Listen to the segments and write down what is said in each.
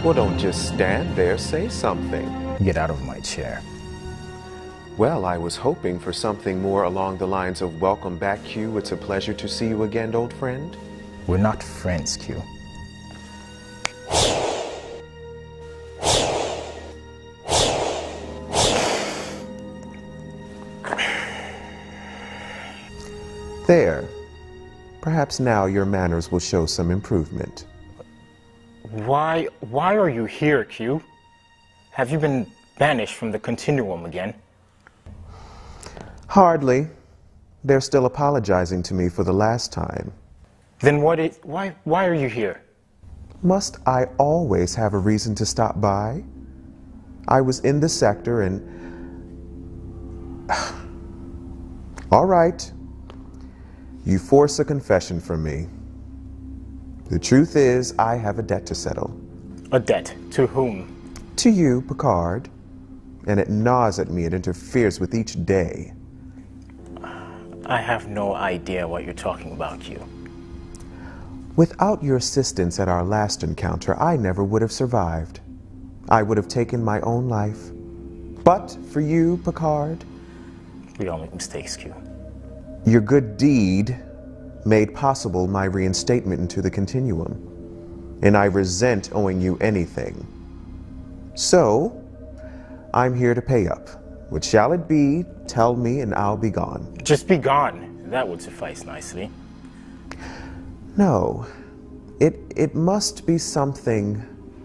Well, don't just stand there, say something. Get out of my chair. Well, I was hoping for something more along the lines of welcome back, Q. It's a pleasure to see you again, old friend. We're not friends, Q. There. Perhaps now your manners will show some improvement. Why are you here, Q? Have you been banished from the continuum again? Hardly. They're still apologizing to me for the last time. Then why are you here? Must I always have a reason to stop by? I was in the sector and... All right. You force a confession from me. The truth is, I have a debt to settle. A debt? To whom? To you, Picard. And it gnaws at me. It interferes with each day. I have no idea what you're talking about, Q. Without your assistance at our last encounter, I never would have survived. I would have taken my own life. But for you, Picard... We all make mistakes, Q. Your good deed made possible my reinstatement into the continuum, and I resent owing you anything. So, I'm here to pay up. What shall it be? Tell me and I'll be gone. Just be gone. That would suffice nicely. No. It must be something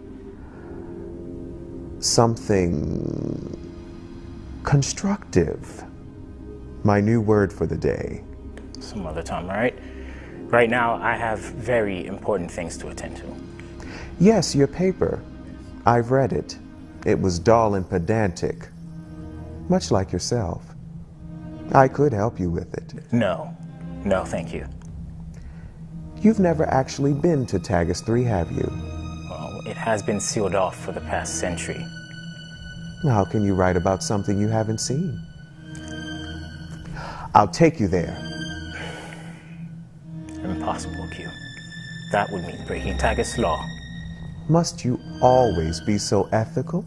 constructive. My new word for the day. Some other time, all right? Right now, I have very important things to attend to. Yes, your paper. I've read it. It was dull and pedantic, much like yourself. I could help you with it. No, thank you. You've never actually been to Tagus 3, have you? Well, it has been sealed off for the past century. How can you write about something you haven't seen? I'll take you there. Impossible, Q. That would mean breaking Tagus law. Must you always be so ethical?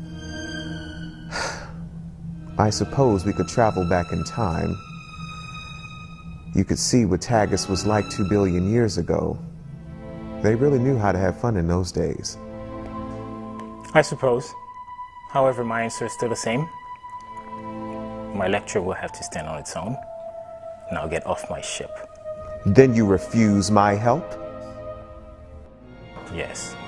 I suppose we could travel back in time. You could see what Tagus was like 2 billion years ago. They really knew how to have fun in those days. I suppose. However, my answer is still the same. My lecture will have to stand on its own, and I'll get off my ship. Then you refuse my help? Yes.